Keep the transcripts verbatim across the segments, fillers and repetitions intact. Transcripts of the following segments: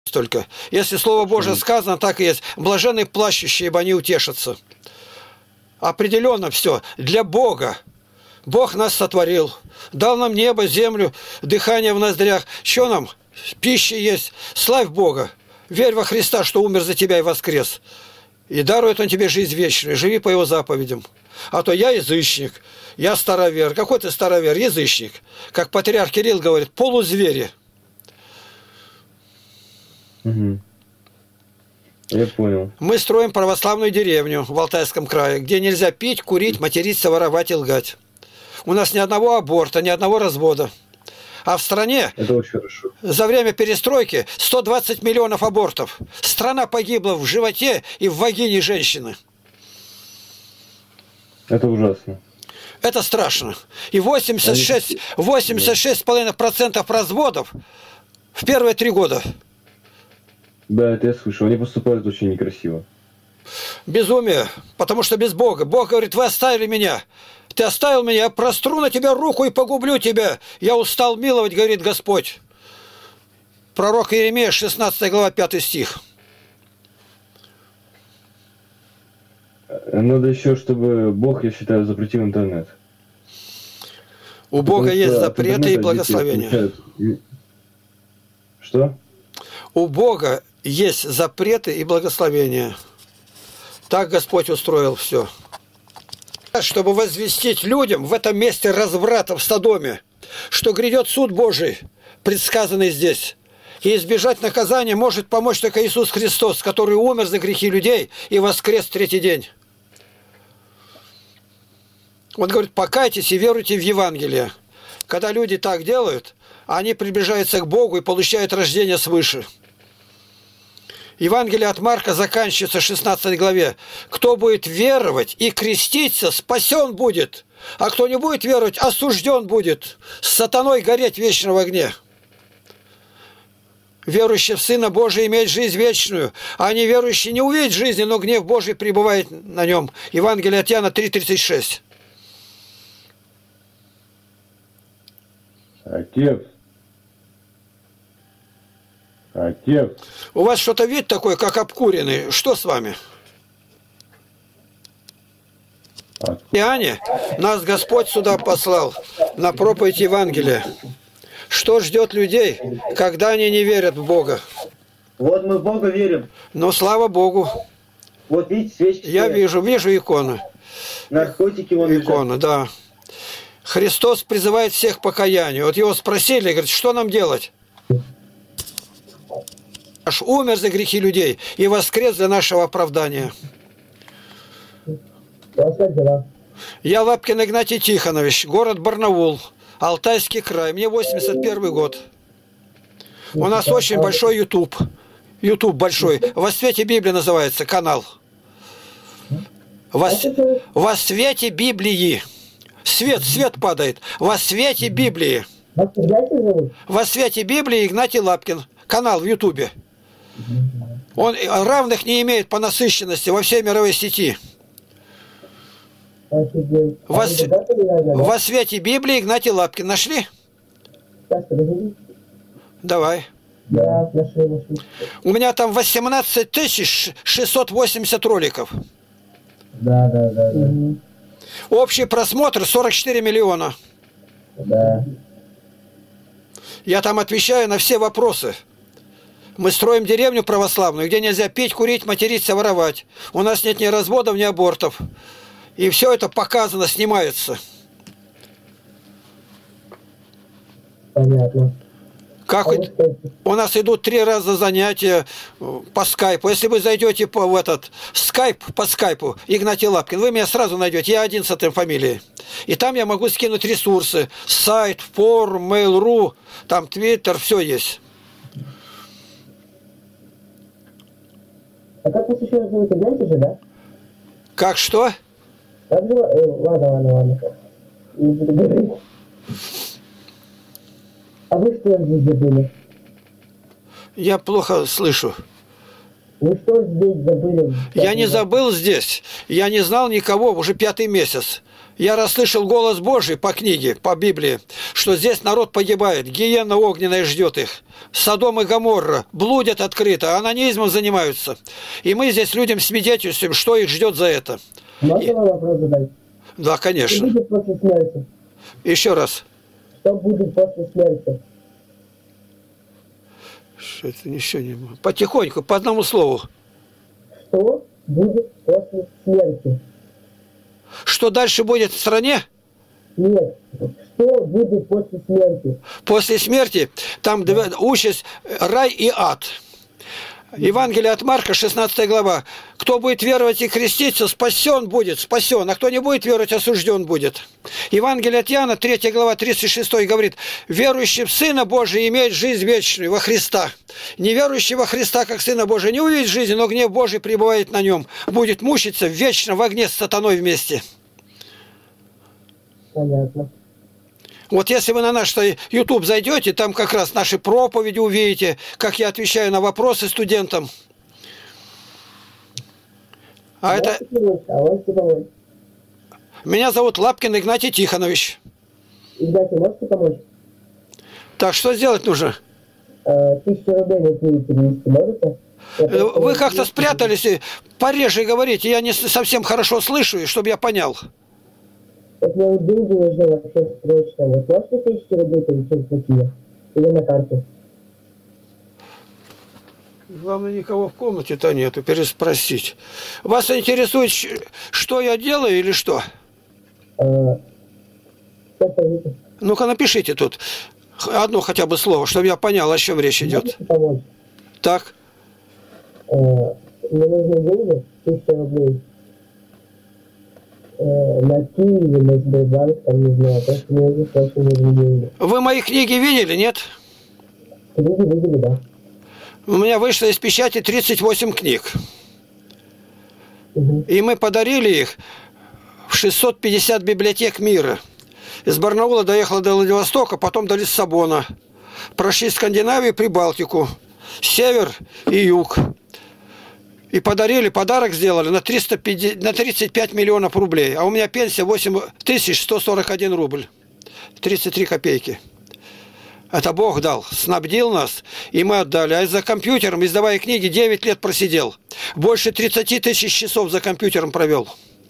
только. Если Слово Божие сказано, так и есть. Блаженны плачущие, ибо они утешатся. Определенно все. Для Бога. Бог нас сотворил. Дал нам небо, землю, дыхание в ноздрях. Что нам? Пища есть. Славь Бога. Верь во Христа, что умер за тебя и воскрес. И дарует Он тебе жизнь вечную. Живи по Его заповедям. А то я язычник, я старовер. Какой ты старовер? Язычник. Как патриарх Кирилл говорит, полузвери. Угу. Я понял. Мы строим православную деревню в Алтайском крае, где нельзя пить, курить, материться, воровать и лгать. У нас ни одного аборта, ни одного развода. А в стране это очень хорошо. За время перестройки сто двадцать миллионов абортов. Страна погибла в животе и в вагине женщины. Это ужасно. Это страшно. И восемьдесят шесть с половиной процентов процентов разводов в первые три года. Да, это я слышал. Они поступают очень некрасиво. Безумие. Потому что без Бога. Бог говорит, вы оставили меня. Ты оставил меня, я простру на тебя руку и погублю тебя. Я устал миловать, говорит Господь. Пророк Иеремия, шестнадцатая глава, пятый стих. Надо еще, чтобы Бог, я считаю, запретил интернет. У Бога Потому есть запреты и благословения. Что? У Бога есть запреты и благословения. Так Господь устроил все. Чтобы возвестить людям в этом месте разврата в Содоме, что грядет суд Божий, предсказанный здесь. И избежать наказания может помочь только Иисус Христос, который умер за грехи людей и воскрес в третий день. Он говорит, покайтесь и веруйте в Евангелие. Когда люди так делают, они приближаются к Богу и получают рождение свыше. Евангелие от Марка заканчивается в шестнадцатой главе. Кто будет веровать и креститься, спасен будет. А кто не будет веровать, осужден будет. С сатаной гореть в вечном огне. Верующий в Сына Божия имеет жизнь вечную, а неверующий не увидит жизни, но гнев Божий пребывает на нем. Евангелие от Иоанна три тридцать шесть. Отец. Отец. У вас что-то вид такой, как обкуренный. Что с вами? Отец. Иоанне, нас Господь сюда послал на проповедь Евангелия. Что ждет людей, когда они не верят в Бога? Вот мы в Бога верим. Но слава Богу. Вот видите, свечки. Я стоят. вижу, вижу иконы. Наркотики вон Иконы, лежат. Да. Христос призывает всех к покаянию. Вот его спросили, говорит, что нам делать? Аж умер за грехи людей и воскрес для нашего оправдания. Я Лапкин Игнатий Тихонович, город Барнаул, Алтайский край. Мне восемьдесят первый год. У нас очень большой YouTube. YouTube большой. «Во свете Библии» называется канал. Во, Во свете Библии. Свет, свет падает. Во свете Библии. Во свете Библии Игнатий Лапкин. Канал в Ютубе. Он равных не имеет по насыщенности во всей мировой сети. Во, во свете Библии Игнатий Лапкин. Нашли? Давай. У меня там восемнадцать тысяч шестьсот восемьдесят роликов. Да, да, да. да. Общий просмотр сорок четыре миллиона. Да. Я там отвечаю на все вопросы. Мы строим деревню православную, где нельзя пить, курить, материться, воровать. У нас нет ни разводов, ни абортов. И все это показано, снимается. Понятно. Как а у нас идут три раза занятия по скайпу. Если вы зайдете по, в этот скайп, по скайпу, Игнатий Лапкин, вы меня сразу найдете. Я один с этой фамилией. И там я могу скинуть ресурсы. Сайт, форум, Mail.ru, там Твиттер, все есть. А как вас еще раз зовут, знаете же, да? Как что? Как же... Э, ладно, ладно, ладно. Не буду говорить. А вы что здесь были? Я плохо слышу. Вы что здесь забыли? Я не забыл здесь. Я не знал никого уже пятый месяц. Я расслышал голос Божий по книге, по Библии, что здесь народ погибает, гиена огненная ждет их. Содом и Гоморра блудят открыто, анонизмом занимаются. И мы здесь людям свидетельствуем, что их ждет за это. Можно И... вам вопрос задать? Да, конечно. Что будет после смерти? Еще раз. Что будет после смерти? Что это ничего не... Потихоньку, по одному слову. Что будет после смерти? Что дальше будет в стране? Нет. Что будет после смерти? После смерти там участь рай и ад. Евангелие от Марка, шестнадцатая глава. Кто будет веровать и креститься, спасен будет, спасен. А кто не будет веровать, осужден будет. Евангелие от Иоанна, третья глава, тридцать шестая говорит: верующий в Сына Божия имеет жизнь вечную во Христа. Неверующий во Христа, как Сына Божия, не увидит жизни, но гнев Божий пребывает на нем. Будет мучиться вечно в огне с сатаной вместе. Понятно. Вот если вы на наш YouTube зайдете, там как раз наши проповеди увидите, как я отвечаю на вопросы студентам. А это... Помочь? Меня зовут Лапкин Игнатий Тихонович. Игнатий, можете помочь? Так, что сделать нужно? Тысячу рублей на киви перевести можете? Вы как-то спрятались, пореже говорите, я не совсем хорошо слышу, чтобы я понял. Вот мне вот деньги нужны вообще срочно. Вот можете тысячу рублей перечислить на киви? Или на карту? Главное, никого в комнате-то нету, переспросить. Вас интересует, что я делаю или что? А, Ну-ка напишите тут одно хотя бы слово, чтобы я понял, о чем речь идет. Помочь? Так. А, мне нужны деньги, тысяча рублей. На Киеве, на Сбербанк, там не знаю, просто мне уже срочно нужны деньги. Вы мои книги видели, нет? Книги видели, да. У меня вышло из печати тридцать восемь книг. Угу. И мы подарили их в шестьсот пятьдесят библиотек мира. Из Барнаула доехала до Владивостока, потом до Лиссабона. Прошли Скандинавию, Прибалтику, север и юг. И подарили, подарок сделали на, триста пятьдесят, на тридцать пять миллионов рублей. А у меня пенсия восемь тысяч сто сорок один рубль. тридцать три копейки. Это Бог дал, снабдил нас, и мы отдали. А за компьютером, издавая книги, девять лет просидел. Больше тридцати тысяч часов за компьютером провел.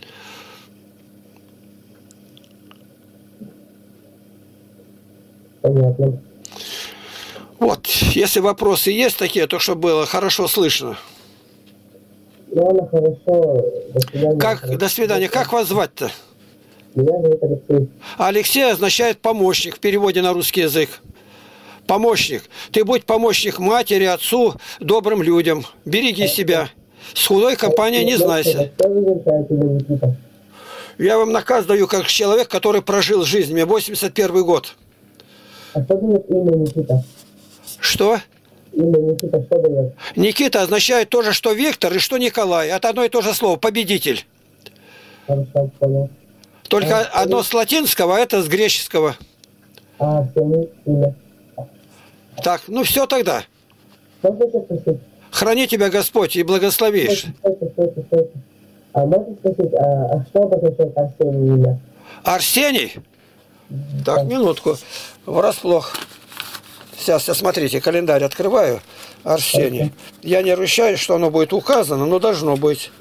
Понятно. Вот, если вопросы есть такие, то чтобы было хорошо слышно. Ладно, хорошо. До свидания. Как, до свидания. Как вас звать-то? Меня зовут Алексей. Алексей означает помощник в переводе на русский язык. Помощник. Ты будь помощник матери, отцу, добрым людям. Береги себя. С худой компанией не знайся. Что вы решаете, Никита? Я вам наказ даю как человек, который прожил жизнь. Мне восемьдесят первый год. А что дает имя Никита? Что? Имя Никита что дает? Никита означает то же, что Виктор и что Николай. Это одно и то же слово. Победитель. Хорошо, понял. Только А, одно с латинского, а это с греческого. А, все, имя. Так, ну все тогда. Можно еще спросить? Храни тебя Господь и благословишь. Стойте, стойте, стойте. А можно спросить, а, а что обозначает Арсений имя? Арсений? Так, минутку. Врасплох. Сейчас, смотрите, календарь открываю. Арсений. Я не ручаюсь, что оно будет указано, но должно быть.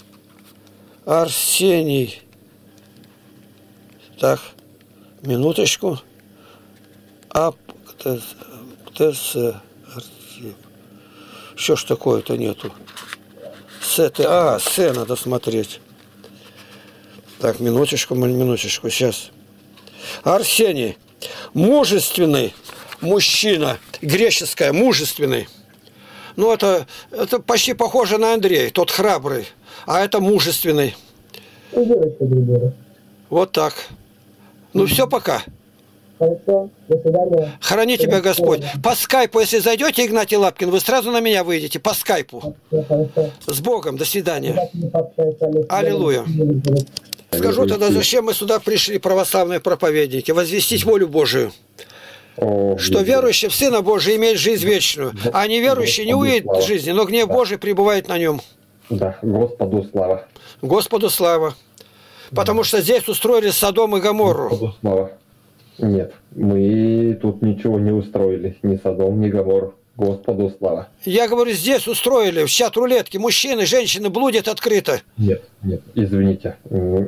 Арсений. Так, минуточку. А, ТС. Что ж такое-то нету? С, а, С надо смотреть. Так, минуточку, минуточку, сейчас. Арсений. Мужественный мужчина. Греческое, мужественный. Ну, это, это почти похоже на Андрея, тот храбрый. А это мужественный. И девочка другая. Вот так. Ну, все, пока. Хорошо, до свидания. Храни тебя Господь. По скайпу, если зайдете, Игнатий Лапкин, вы сразу на меня выйдете. По скайпу. Хорошо. С Богом. До свидания. Аллилуйя. Аллилуйя. Скажу тогда, зачем мы сюда пришли, православные проповедники? Возвестить волю Божию. О, что Господи. верующий в Сына Божия имеет жизнь вечную, а неверующий не Господу увидит слава. жизни, но гнев Божий пребывает на нем. Да, Господу слава. Господу слава. Потому что здесь устроили Содом и Гоморру. Господу слава. Нет, мы тут ничего не устроили, ни Содом, ни Гоморру. Господу слава. Я говорю, здесь устроили в чат рулетки. Мужчины, женщины блудят открыто. Нет, нет, извините,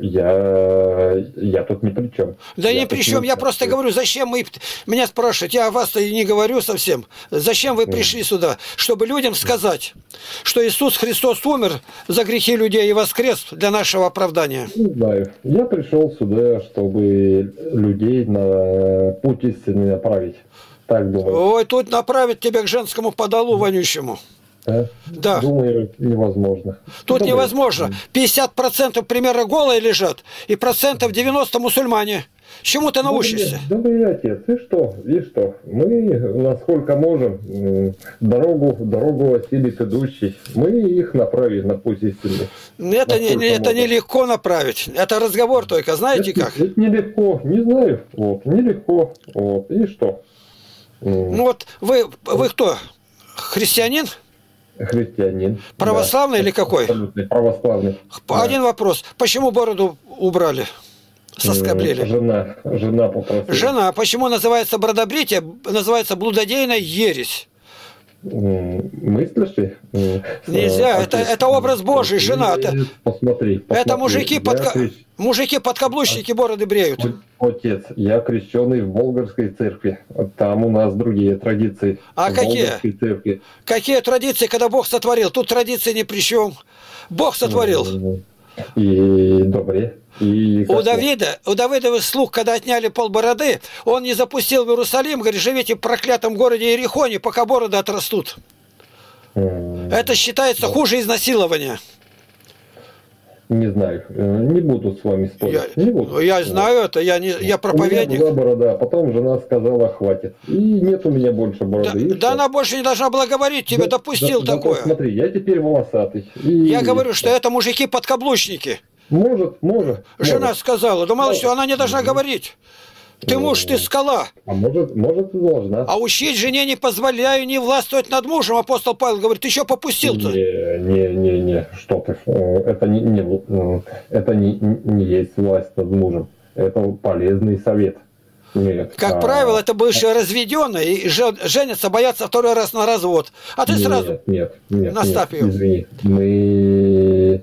я, я тут ни при чем. Да я ни при чем. Я просто говорю, зачем мы... Меня спрашивают, я о вас-то и не говорю совсем. Зачем вы пришли сюда? Чтобы людям сказать, что Иисус Христос умер за грехи людей и воскрес для нашего оправдания. Не знаю. Я пришел сюда, чтобы людей на путь истины направить. Так думаю. Ой, тут направить тебя к женскому подолу вонючему. Да? Да. Думаю, невозможно. Тут Добрый. невозможно. пятьдесят процентов примерно голые лежат, и процентов девяносто мусульмане. Чему ты научишься? Добрый, добрый отец, и что? И что? Мы, насколько можем, м, дорогу, дорогу осилит идущий. Мы их направим на путь истины. Это, не, не- это можем. нелегко направить. Это разговор только. Знаете Это, как? это нелегко, не знаю. Вот, нелегко. Вот, и что? М, Ну вот вы, вы кто? Христианин? Христианин. Православный Да, или какой? Абсолютно православный. Один вопрос. Почему бороду убрали? Да. Соскоблили. Жена, жена попросила. Жена. Почему называется бродобритие? Называется блудодейная ересь. М, Мыслишь ли? М, Нельзя. э, Это, отец, это образ Божий. Жена. Это, Посмотри, посмотри. это мужики, Я под, крещ- мужики подкаблучники бороды бреют. Отец, я крещеный в Болгарской церкви. Там у нас другие традиции. А в какие? Болгарской церкви. Какие традиции, когда Бог сотворил? Тут традиции ни при чем. Бог сотворил. М, И добре. И У как- Давида, у Давидовых слуг, когда отняли полбороды, он не запустил в Иерусалим, говорит, живите в проклятом городе Иерихоне, пока бороды отрастут. М, Это считается хуже изнасилования. Не знаю. Э, Не буду с вами спорить. Я, Не буду. я знаю это, я, не, я У меня проповедник. была борода, а потом жена сказала, хватит. И нет у меня больше Да, бороды. И да что? она больше не должна была говорить тебе, Да, допустил да, да, такое. Смотри, я теперь волосатый. И- Я говорю, что это мужики-подкаблучники. Может, может. Жена может. сказала, да мало Может. что, она не должна говорить. Ты муж, ты скала. А может, может и должна. А учить жене не позволяю, не властвовать над мужем. Апостол Павел говорит, ты что попустил-то? Не, не, не, не, что ты. э, Это не, не, э, это не, не есть власть над мужем. Это полезный совет. Нет. Как а, правило, это бывшие разведенные и же- женятся, боятся второй раз на развод. А ты нет, сразу... Нет, нет, наставь нет, её. извини. Мы...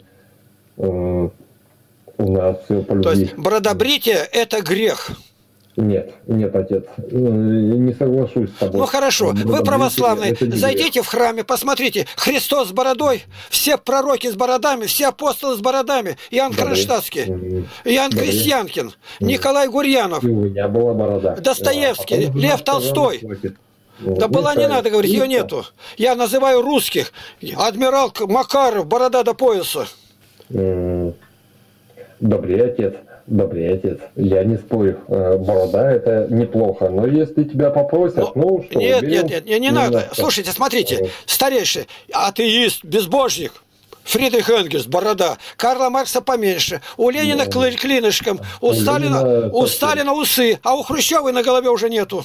э, у нас все по То любви. есть бродобритие – это грех. Нет, нет, отец, э, не соглашусь с тобой. Ну хорошо, вы Бродобритие православный, это не грех. зайдите в храме, посмотрите, Христос с бородой, все пророки с бородами, все апостолы с бородами, Иоанн Добрый. Кронштадтский, М, Иоанн Добрый. Крестьянкин, Николай Гурьянов. И у меня была борода. Достоевский, А потом Лев жена сказала, Толстой. хватит. Вот, Да и была не правильно. надо говорить, И ее всё. нету. Я называю русских. Адмирал К- Макаров, борода до пояса. М, Добрый отец, добрый отец. Я не спорю. Э, Борода это неплохо, но если тебя попросят, Ну, ну что? нет, берем нет, нет, не, не надо. немножко. Слушайте, смотрите, Вот. старейший, атеист, безбожник. Фридрих Энгельс, борода. Карла Маркса поменьше. У Ленина Ну, кли- клинышком. У, у Сталина, Ленина у совсем. Сталина усы, а у Хрущева на голове уже нету.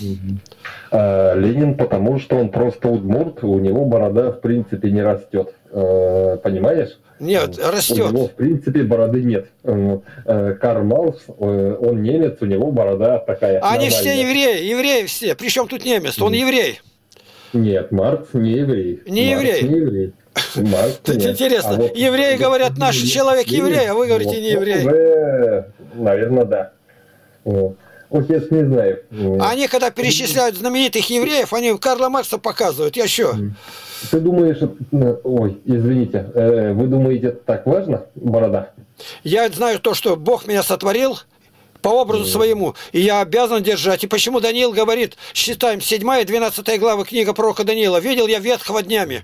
А, Ленин, потому что он просто удмурт, у него борода в принципе не растет. Э, Понимаешь? Нет, У растет. него в принципе бороды нет. Э, э, Карл Маркс, э, он немец, у него борода такая. Они все нормальная. евреи, евреи все. Причем тут немец, он еврей. Нет, Маркс не еврей. Не Маркс еврей. Не еврей. Маркс Тут нет. интересно, А вот- евреи говорят, наш человек еврей, а вы говорите, не еврей. Наверное, да. Вот. Отец не знаю. Они, когда перечисляют знаменитых евреев, они Карла Маркса показывают. Я что? Ты думаешь, э, ой, извините, э, вы думаете, так важно, борода? Я знаю то, что Бог меня сотворил по образу своему, и я обязан держать. И почему Даниил говорит, считаем, седьмая и двенадцатая глава книга пророка Даниила, видел я ветхого днями.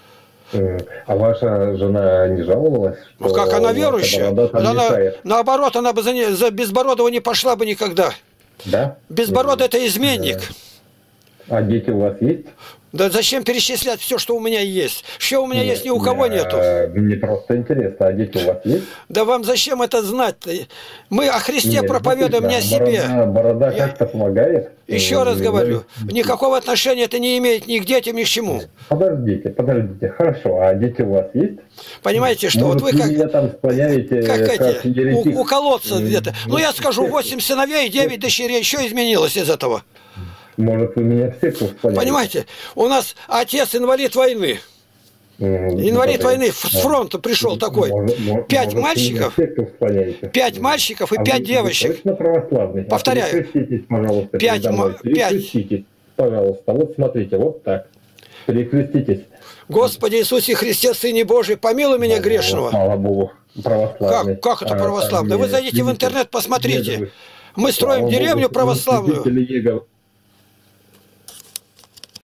Э, А ваша жена не жаловалась? Ну что как она ваша верующая? борода там Она, мешает? наоборот, она бы за, не- за Безбородова не пошла бы никогда. Да? Безбородый это изменник. А дети у вас есть? Да зачем перечислять все, что у меня есть? Что у меня есть, ни у кого не, нету. Мне просто интересно, а дети у вас есть? Да вам зачем это знать-то? Мы о Христе Нет, проповедуем, не о себе. Борода, борода Я- как-то помогает? Еще раз Э, говорю, вы- никакого отношения это не имеет ни к детям, ни к чему. Подождите, подождите, хорошо, а дети у вас есть? Понимаете, что Может, вот вы как... меня там склоняете, Как как эти, еретик? у, у колодца М, где-то. Ну, я скажу, восемь сыновей, девять дочерей. Что изменилось из этого? Может, вы меня в секту склоняете? Понимаете, у нас отец инвалид войны. М, Инвалид ну, войны с фронта пришел такой. Может, может, Пять может, мальчиков, вы меня в секту склоняете? Пять мальчиков и А пять вы- девочек. Вы точно православный? Повторяю. А перекреститесь, пожалуйста, Пять передо мной. ма- пять. Перекреститесь, пожалуйста. Вот смотрите, вот так. Перекреститесь. Господи Иисусе Христе, Сыне Божий, помилуй меня Вот, грешного. Слава Богу, православный. Как, как это А, православный? а, Вы не, зайдите в видите, интернет, посмотрите. нет, вы- Мы строим Слава деревню Богу, православную. свидетели Иеговы.